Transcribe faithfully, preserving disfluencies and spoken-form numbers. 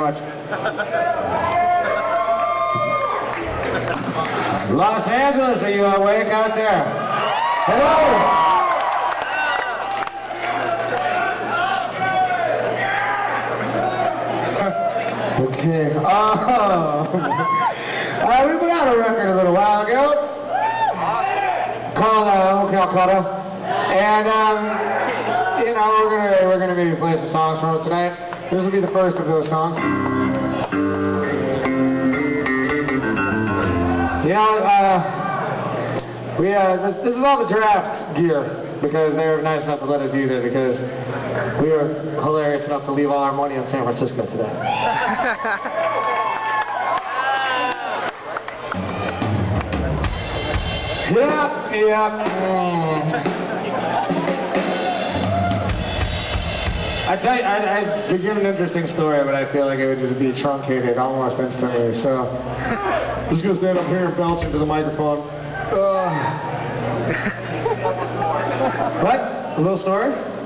much. Los Angeles, are you awake out there? Hello! Okay. Oh. uh, we put out a record a little while ago called uh, O Calcutta, and um, you know we're gonna we're gonna maybe play some songs from it tonight. This will be the first of those songs. You know, uh, we uh, this, this is all the draft gear because they were nice enough to let us use it because we were hilarious enough to leave all our money in San Francisco today. Yep, yep. Mm. I tell you, I'd, I'd begin an interesting story, but I feel like it would just be truncated almost instantly. So, I'm just gonna stand up here and belch into the microphone. Uh. What? A little story?